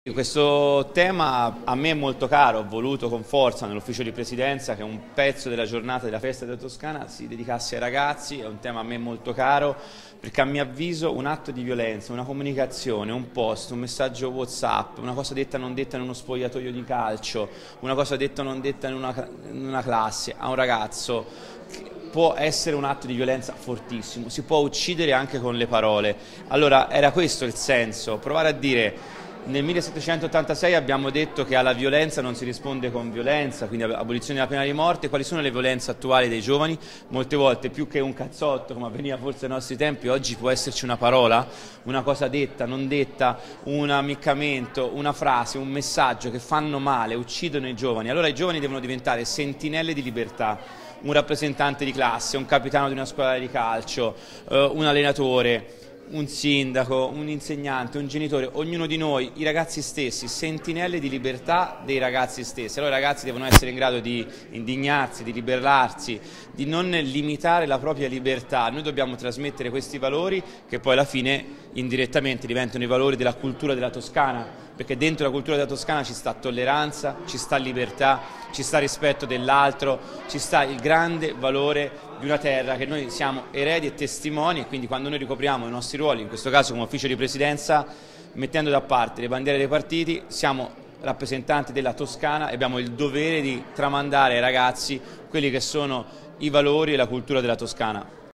Questo tema a me è molto caro, ho voluto con forza nell'ufficio di presidenza che un pezzo della giornata della festa della Toscana si dedicasse ai ragazzi. È un tema a me molto caro perché a mio avviso un atto di violenza, una comunicazione, un post, un messaggio WhatsApp, una cosa detta o non detta in uno spogliatoio di calcio, una cosa detta o non detta in una classe a un ragazzo può essere un atto di violenza fortissimo, si può uccidere anche con le parole. Allora era questo il senso, provare a dire: nel 1786 abbiamo detto che alla violenza non si risponde con violenza, quindi abolizione della pena di morte. Quali sono le violenze attuali dei giovani? Molte volte più che un cazzotto, come avveniva forse ai nostri tempi, oggi può esserci una parola, una cosa detta, non detta, un ammiccamento, una frase, un messaggio che fanno male, uccidono i giovani. Allora i giovani devono diventare sentinelle di libertà, un rappresentante di classe, un capitano di una squadra di calcio, un allenatore, un sindaco, un insegnante, un genitore, ognuno di noi, i ragazzi stessi, sentinelle di libertà dei ragazzi stessi. Allora i ragazzi devono essere in grado di indignarsi, di liberarsi, di non limitare la propria libertà. Noi dobbiamo trasmettere questi valori che poi alla fine indirettamente diventano i valori della cultura della Toscana, perché dentro la cultura della Toscana ci sta tolleranza, ci sta libertà, ci sta rispetto dell'altro, ci sta il grande valore di una terra che noi siamo eredi e testimoni, e quindi quando noi ricopriamo i nostri ruoli, in questo caso come ufficio di presidenza, mettendo da parte le bandiere dei partiti, siamo rappresentanti della Toscana e abbiamo il dovere di tramandare ai ragazzi quelli che sono i valori e la cultura della Toscana.